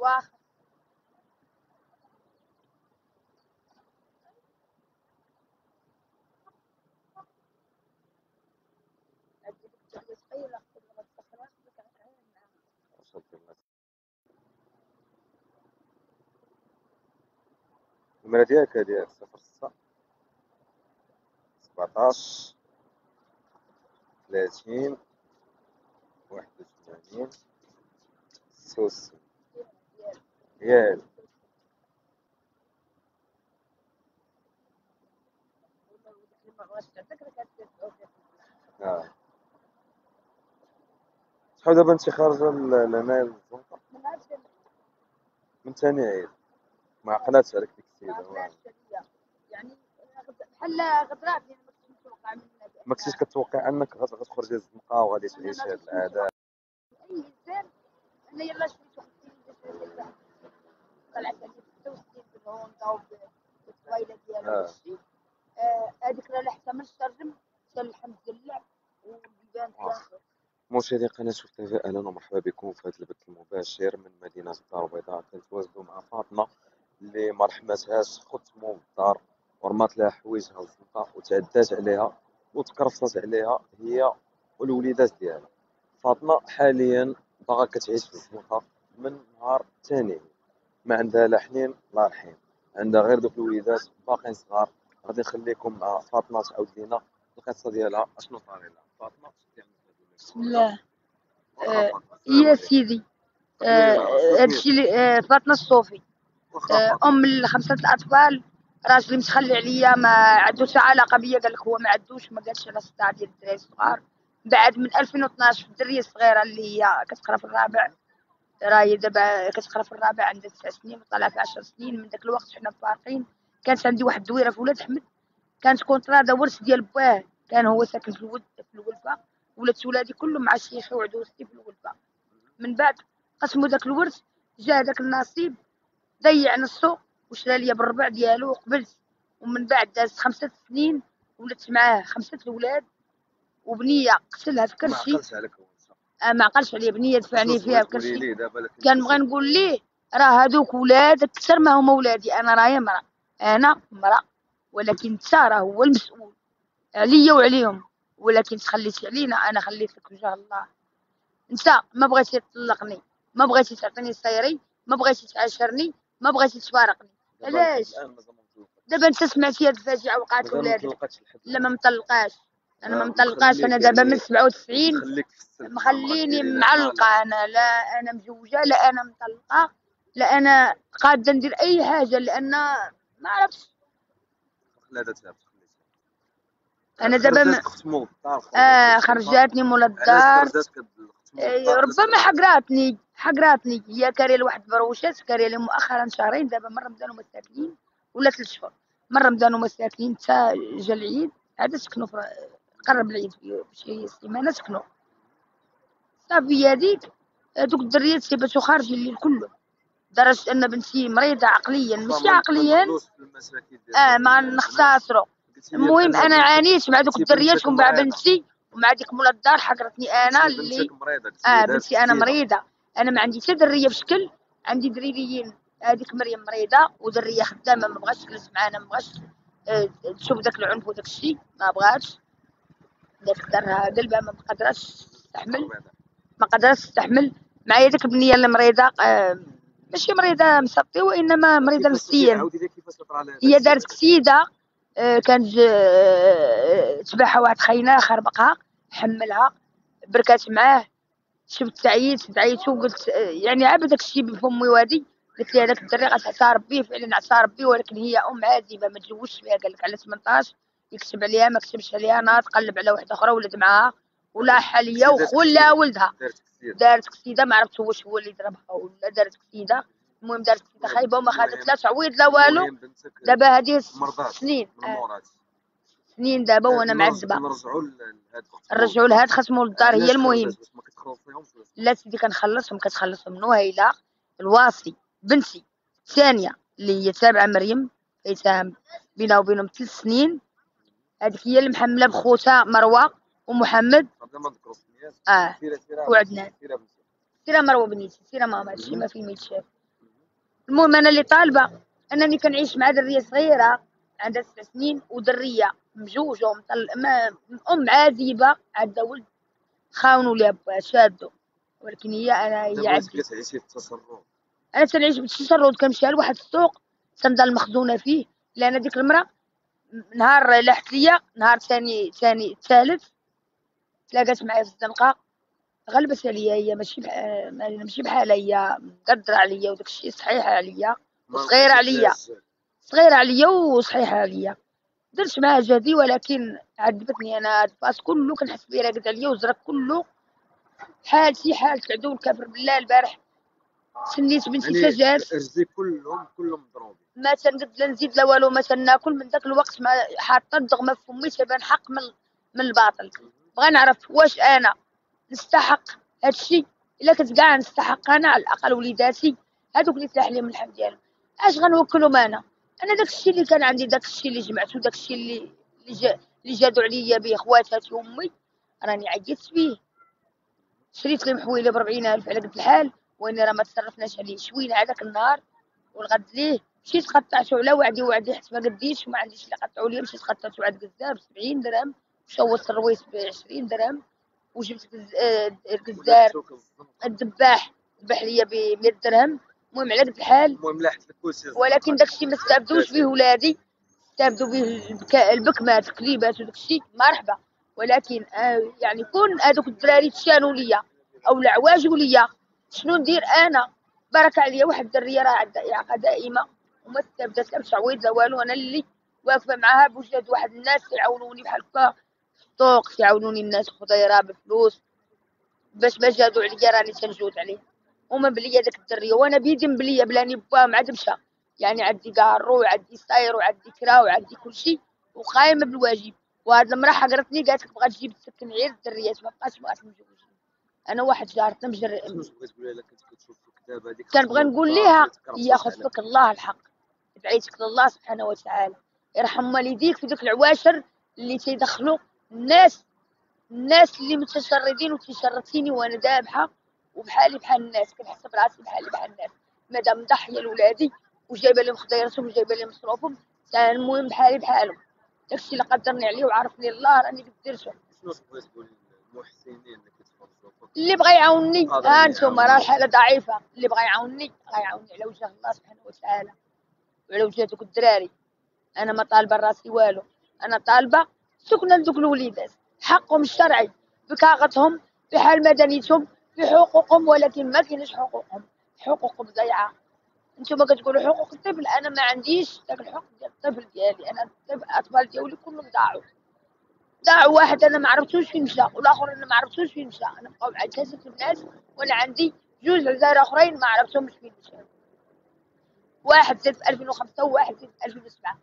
واخا النمرة ديالك هادي 06 17 30 81 66 ياك. شحال دابا انت خارجة لهنايا للزنقة من ثاني عيد؟ ما عقلاتش عليك ديك السيدة يعني بحال غدرات يعني ما كنتش متوقع منها ما كنتيش كتوقع انك غتخرجي للزنقة وغادي تعيشي هاد العادات؟ اي انسان انا يلاه شريت واحد السيده طلعت عليه 66 بالهوندا والطويله ديالها هادشي هذيك راه حتى من الترجم حتى الحمد لله والبيبان ديالها. مشاهدي قناة شوف تيفي، اهلا ومرحبا بكم في هذا البث المباشر من مدينة الدار البيضاء. كنتواجدوا مع فاطمة اللي ما رحمتهاش ختمو بالدار ورمات لها حوايجها الزنقة وتعدات عليها وتكرفصت عليها هي والوليدات ديالها. فاطمة حاليا باغا كتعيش في الزنقة من نهار ثاني، ما عندها لا حنين لا رحيم، عندها غير دوك الوليدات باقيين صغار. غادي نخليكم مع فاطمة تعاود لينا القصة ديالها اشنو صار لها. فاطمة بسم الله. يا سيدي هادشي فاطمه الصوفي ام ل5 الاطفال. راجلي متخلي عليا ما عندوش علاقه بيا، قال لك هو ما عندوش، ما قالش على الصداع ديال الدراري الصغار. بعد من 2012 الدريه الصغيره اللي هي كتقرا في الرابع، راهي دابا كتقرا في الرابع عندها 9 سنين وطالعه في 10 سنين. من داك الوقت حنا فارقين. كانت عندي واحد الدويره في ولاد احمد، كانت كونطرا ورث ديال باه، كان هو ساكن في الولفه. ولات ولادي كلهم مع شيخي وعدوستي في الولفه. من بعد قسموا داك الورث، جا داك النصيب ضيع نصو وشرا ليا بالربع ديالو وقبلت. ومن بعد دازت 5 سنين ولدت معاه 5 الولاد، وبنيه قتلها في كرشي. ما عقلش عليك ما عقلش عليا، بنيه دفعني فيها في كرشي. كان بغا كان نقول ليه راه هادوك ولاد اكثر ما هما ولادي، انا راهي مرا، انا مرا، ولكن انت راه هو المسؤول عليا وعليهم. ولكن تخليتي علينا، انا خليت لك وجه الله. انت ما بغيتي تطلقني، ما بغيتي تعطيني سيري، ما بغيتي تعاشرني، ما بغيتي تفارقني. علاش دابا انت سمعتي هاد الفاجعه وقعت لولادك؟ لا ما مطلقاش، انا ما مطلقاش. انا دابا من 97 مخليني معلقه. انا لا انا مزوجه، لا انا مطلقه، لا انا قاده ندير اي حاجه، لان ما عرفتش. انا دابا خرجاتني مولا الدار. ربما حقراتني هي كاريه لواحد بروشات، كاريه لي مؤخرا شهرين دابا. من رمضان هما ساكنين ولا 3 شهور. من رمضان هما ساكنين حتى جا العيد عاد سكنوا قرب العيد بشي سيمانه سكنوا صافي. هذيك دوك الدريات سيباتو خارجين الليل كله، لدرجه ان بنتي مريضه عقليا، ماشي عقليا ما نختصروا. المهم انا عانيت مع دوك الدريات ومع بنتي ومع ديك مولا الدار. حقرتني انا اللي بنتي انا مريضه. انا ما عندي حتى دريه بشكل، عندي دريريين. هذيك مريم مريضه ودريه خدامه ما بغاتش تجلس معانا، ما بغاتش تشوف داك العنف وداك الشيء، ما بغاتش. داك دارها قلبها ما قادراش تستحمل، ما قادراش تستحمل. معايا ديك البنيه اللي مريضه ماشي مريضه مسطي وانما مريضه نفسيا. هي دارت كسيده كانت تبعها واحد خينا خربقها حملها بركات معاه. شفت تعيت وقلت يعني عبد داك الشيء بفمي وادي. قلت لي هذاك الدري غتعترف به، فعلا اعترف به، ولكن هي ام عازبه ما تزوجش بها. قال لك على 18 يكتب عليها ما كتبش عليها، ناض قلب على واحده اخرى ولد معاها ولا حاليا وخلى ولدها. دارت كسيده ما عرفت واش هو اللي ضربها ولا دارت كسيده. المهم دارت كسيده خايبه وما خدت لا تعويض لا والو. دابا هذه سنين سنين دابا وانا معذبه. نرجعوا لهاد خصمو للدار هي المهم. لا سيدي كنخلصهم، كتخلصهم نهيله الواصي بنتي الثانيه اللي هي تابعه مريم ايتام بينها وبينهم 3 سنين. هذيك هي اللي محمله بخوتها مروه ومحمد وعدنان. سيره مروه بنيتي، سيره ماما، هادشي ما فيه ما يتشاف. المهم انا اللي طالبه انني كنعيش مع دريه صغيره عندها 9 سنين ودريه مجوجه ام عازبه عندها ولد خاونوا لي با شادو، ولكن هي دابا انت عندي. كتعيشي في التشرد. انا تنعيش بالتشرد، كنمشي لواحد السوق تنضل مخزونه فيه، لان ديك المراه نهار لاحت ليا، نهار ثاني ثالث تلاقات معايا في الزنقه، غلبت عليا، هي ماشي بحال هي مقدره عليا وداك الشيء صحيح عليا ما وصغيره لقيتيش لها عليا، الجهد. صغيره عليا وصحيحه عليا. درت معاها جهدي ولكن عذبتني. انا هاد الباس كله كنحس بيه راقد عليا وزرك كله حالتي حالة العدو الكافر بالله. البارح سنيت بنتي يعني تجات، رجلي كلهم مضروبين. ما تنقد لا نزيد لا والو، ما تناكل من ذاك الوقت، ما حاطه الدغمه في فمي تبان حق من الباطل. بغا نعرف واش انا نستحق هادشي؟ الا كنت كاع نستحق انا على الاقل وليداتي هادوك اللي تلاح لهم اللحم ديالهم، اش غنوكلهم انا داكشي اللي كان عندي، داكشي اللي جمعتو، داكشي اللي جادو عليا به خواتاتي وامي، راني عيطت بيه. شريت لي محويله ب40,000 على قد الحال، واني راه ما تصرفناش عليه شوينه هذاك النهار. والغد ليه مشيت قطعته على وعدي حيت ما قديتش وما عنديش اللي قطعوا لي، مشيت قطعته عند كذاب 70 درهم، وشوت الرويس ب20 درهم، وجبت الجزار الذباح ذبح ليا ب100 درهم. المهم على قد الحال، المهم لاحت لك كلشي. ولكن داكشي ما استافدوش به ولادي، استافدوا به البكمات الكليبات وداكشي مرحبا. ولكن يعني كون هذوك الدراري تشانوا ليا او العواجوا ليا، شنو ندير انا؟ بارك عليا واحد الدريه راه عندها اعاقه دائمه وما استافدت لا بتعويض لا والو، انا اللي واقفه معاها بوجود واحد الناس يعاونوني بحال هكا في السوق، يعاونوني الناس خضيره بفلوس باش ما جادوا عليا راني تنجود عليه. هما بليا داك الدريه وانا بيدي مبليه بلاني باهم عاد مشى، يعني عندي كارو وعندي ساير وعندي كرا وعندي كلشي وقايمه بالواجب. وهاد المراه حقرتني قالت لك بغات تجيب تسكن غير الدريات، ما بقات مجوجين. انا واحد جارتنا شنو بغيت تقولي لها كنت كتشوف في الكتاب هذيك؟ كنبغي نقول ليها ياخذ فيك الله الحق، دعيتك لله سبحانه وتعالى يرحم والديك في ذوك العواشر اللي تيدخلوا الناس اللي متشردين وتشردتيني وانا ذابحه وبحالي بحال الناس، كنحس براسي بحالي بحال الناس مادام ضحيه لولادي وجايبه لهم خضيرتهم وجايبه لهم مصروفهم، المهم بحالي بحالهم. داكشي اللي قدرني عليه وعرفني الله راني قد درتو. شنو بغيت تقولي للمحسنين اللي كيتفرجوا؟ اللي بغى يعاونني ها انتم، راه الحاله ضعيفه، اللي بغى يعاونني غيعاونني على وجه الله سبحانه وتعالى وعلى وجه دوك الدراري. انا ما طالبه راسي والو، انا طالبه سكنه لدوك الوليدات، حقهم الشرعي بكاغتهم بحال مدنيتهم بحقوقهم، ولكن ما كاينش حقوقهم ضايعه. نتوما كتقولوا حقوق الطفل، انا ما عنديش داك الحق ديال الطفل ديالي، انا الاطفال ديالي كلهم ضاعوا واحد انا ما عرفتوش فين مشى والاخر انا ما عرفتوش فين مشى، انا بقاو مع ثلاثه الناس وانا عندي جوج عزار اخرين ما عرفتهمش فين مشاو، واحد زاد في 2005 وواحد زاد في 2007.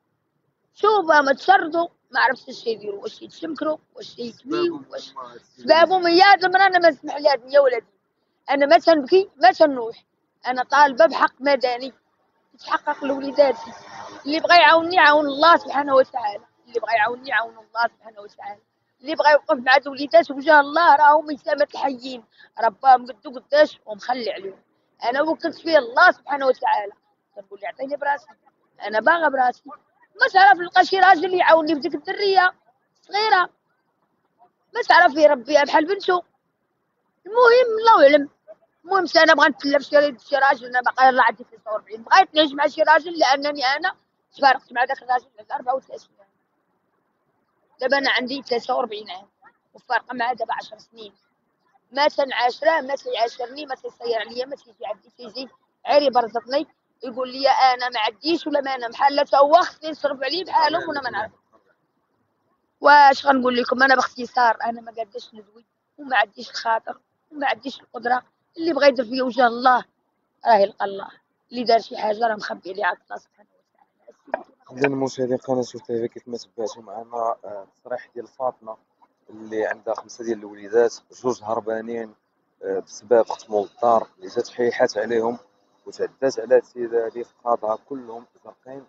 شوف ما تشردوا ما عرفتش اش يديروا، واش يتشمكروا واش يتميوا واش سبابهم. هي هاد المراه انا ما نسمح لها يا ولدي، انا ما تنبكي ما تنوح، انا طالبه بحق مدني يتحقق لوليداتي. اللي بغى يعاونني عاون الله سبحانه وتعالى، اللي بغى يعاونني عاون الله سبحانه وتعالى، اللي بغى يوقف مع وليدات وجه الله راهم يسامة الحيين رباهم قدو قداش ومخلي عليهم. انا وكلت فيه الله سبحانه وتعالى، كنقول لي عطيني براسي، انا باغا براسي. ما تعرف نلقى شي راجل يعاونني بديك الدريه صغيره ما تعرف يربيها بحال بنتو. المهم الله اعلم. المهم انا بغيت نتسلى شي راجل، انا باقي راه عندي 43، بغيت نعيش مع شي راجل لانني انا تفارقت مع داك الراجل على 34 عام، دابا انا عندي 43 عام وفارقه معاه دابا 10 سنين، ما تنعاشره ما تيعاشرني ما تيصير عليا ما تيجي عندي تيجي عيري برزطني يقول لي انا ما عنديش ولا ما انا بحال لا تا هو خصني نصرف عليه بحالهم وانا ما نعرف. واش غنقول لكم انا باختصار انا ما قاداش ندوي وما عنديش الخاطر وما عنديش القدره. اللي بغى يدير فيا وجه الله راه يلقى الله، اللي دار شي حاجه راه مخبي عليه عند الله سبحانه وتعالى. إذا المشاهدين قناة شوف تي في كيف ما تبعتوا معنا التصريح ديال فاطمة اللي عندها 5 ديال الوليدات، جوج هربانين بسبب ختموا الدار اللي جات حيحات عليهم وتعدات على هاد السيدة هادي فقادها كلهم زرقين.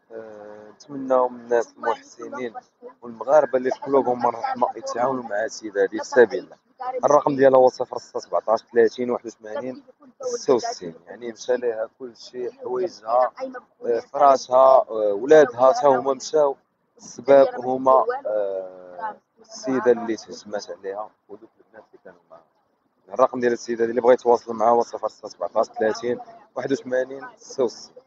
نتمناو من الناس المحسنين والمغاربة اللي في قلوبهم الرحمة يتعاونوا مع هاد السيدة هادي في سبيل الله. الرقم ديالها هو 0617 30 81 66. يعني مشى ليها كلشي، حوايجها، فراشها، ولادها تا هما مشاو. السباب هما السيده اللي تهجمات عليها ودوك البنات اللي كانوا معاها. الرقم ديال السيده اللي بغى يتواصل معها هو 0617 30 81 66.